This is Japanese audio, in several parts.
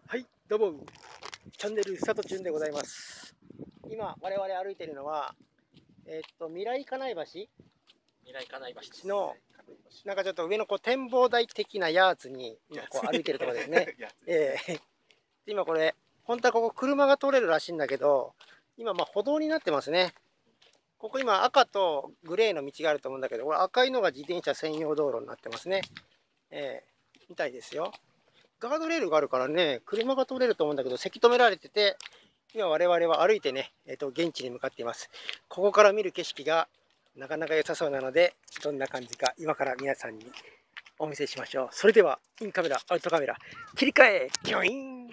はい、どうも、チャンネルスタート中でございます。今、我々歩いているのは、未来金井橋の、なんかちょっと上のこう展望台的なやつに、今こう歩いてるところですね。今これ、本当はここ車が通れるらしいんだけど、今まあ歩道になってますね。ここ今赤とグレーの道があると思うんだけど、これ赤いのが自転車専用道路になってますね。みたいですよ。ガードレールがあるからね、車が通れると思うんだけど、せき止められてて、今我々は歩いてね、現地に向かっています。ここから見る景色がなかなか良さそうなので、どんな感じか今から皆さんにお見せしましょう。それでは、インカメラ、アウトカメラ、切り替え、キョイン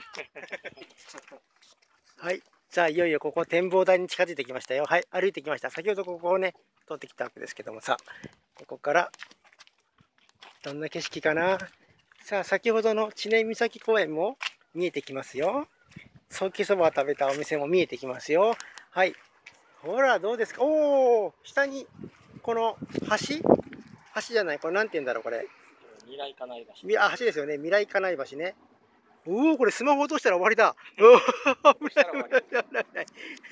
はい。さあ、いよいよここ展望台に近づいてきましたよ。はい、歩いてきました。先ほどここをね、通ってきたわけですけどもさ、ここからどんな景色かな。さあ、先ほどの知念岬公園も見えてきますよ。ソーキそばを食べたお店も見えてきますよ。はい。ほら、どうですか。おお、下に、この橋じゃない、これなんて言うんだろう、これ。 未来金井橋。 橋ですよね。未来金井橋ね。おお、これスマホ落としたら終わりだ。おお、危ない危ない危ない。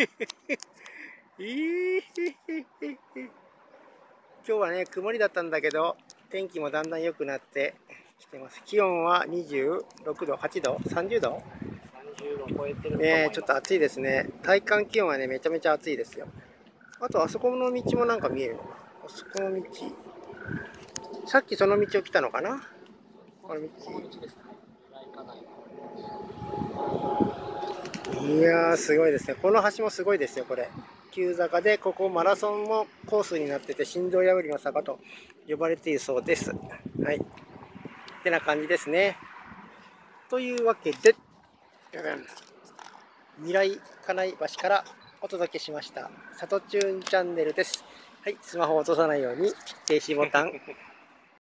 今日はね、曇りだったんだけど、天気もだんだん良くなってきてます。気温は26度、8度、30度 30度超えてると思いますね。ちょっと暑いですね。体感気温はね、めちゃめちゃ暑いですよ。あと、あそこの道もなんか見えるのかな。あそこの道。さっきその道を来たのかな。この道。いやー、すごいですね。この橋もすごいですよ、これ。急坂で、ここマラソンもコースになってて、心臓破りの坂と呼ばれているそうです。はい。ってな感じですね。というわけで、未来金井橋からお届けしました。さとチューンチャンネルです。はい、スマホを落とさないように停止ボタン